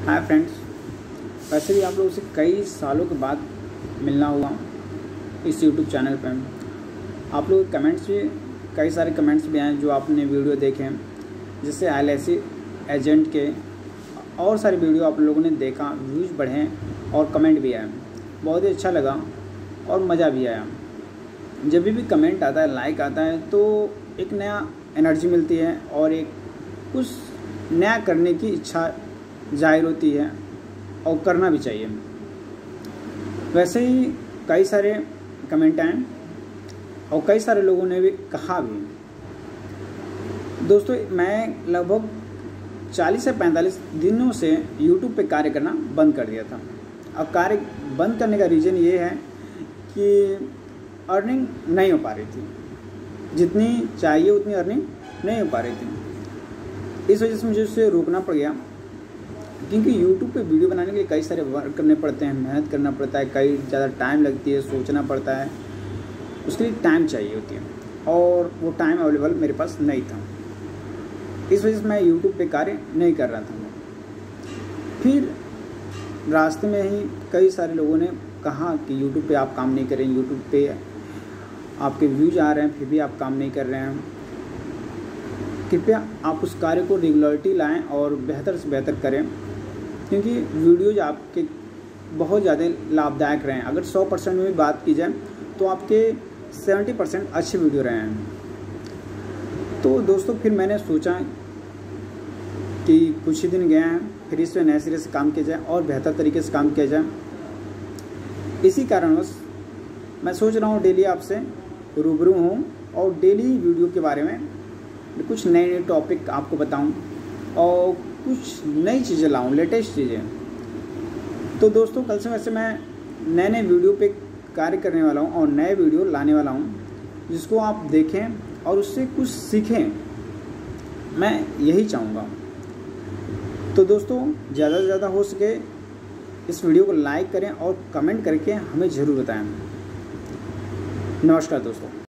Hi friends, वैसे भी आप लोगों से कई सालों के बाद मिलना हुआ इस यूट्यूब चैनल पर। आप लोग कमेंट्स भी कई सारे कमेंट्स भी आए जो आपने वीडियो देखे हैं, जिससे LIC एजेंट के और सारे वीडियो आप लोगों ने देखा, व्यूज़ बढ़े और कमेंट भी आए। बहुत ही अच्छा लगा और मज़ा भी आया। जब भी कमेंट आता है, लाइक आता है, तो एक नया एनर्जी मिलती है और एक कुछ नया करने की इच्छा जाहिर होती है और करना भी चाहिए। वैसे ही कई सारे कमेंट आए और कई सारे लोगों ने भी कहा भी। दोस्तों, मैं लगभग 40 से 45 दिनों से YouTube पे कार्य करना बंद कर दिया था। अब कार्य बंद करने का रीज़न ये है कि अर्निंग नहीं हो पा रही थी, जितनी चाहिए उतनी अर्निंग नहीं हो पा रही थी। इस वजह से मुझे उसे रोकना पड़ गया, क्योंकि YouTube पे वीडियो बनाने के लिए कई सारे वर्क करने पड़ते हैं, मेहनत करना पड़ता है, कई ज़्यादा टाइम लगती है, सोचना पड़ता है, उसके लिए टाइम चाहिए होती है और वो टाइम अवेलेबल मेरे पास नहीं था। इस वजह से मैं YouTube पे कार्य नहीं कर रहा था। फिर रास्ते में ही कई सारे लोगों ने कहा कि YouTube पे आप काम नहीं करें, YouTube पे आपके व्यूज आ रहे हैं फिर भी आप काम नहीं कर रहे हैं, कृपया आप उस कार्य को रेगुलरिटी लाएं और बेहतर से बेहतर करें, क्योंकि वीडियोज आपके बहुत ज़्यादा लाभदायक रहे हैं। अगर 100% में भी बात की जाए तो आपके 70% अच्छे वीडियो रहे हैं। तो दोस्तों, फिर मैंने सोचा कि कुछ ही दिन गए हैं, फिर इस पर नए सिरे से काम किया जाए और बेहतर तरीके से काम किया जाए। इसी कारणवश मैं सोच रहा हूँ डेली आपसे रूबरू हूँ और डेली वीडियो के बारे में कुछ नए नए टॉपिक आपको बताऊं और कुछ नई चीज़ें लाऊं, लेटेस्ट चीज़ें। तो दोस्तों, कल से वैसे मैं नए नए वीडियो पे कार्य करने वाला हूं और नए वीडियो लाने वाला हूं, जिसको आप देखें और उससे कुछ सीखें, मैं यही चाहूँगा। तो दोस्तों, ज़्यादा से ज़्यादा हो सके इस वीडियो को लाइक करें और कमेंट करके हमें ज़रूर बताएं। नमस्कार दोस्तों।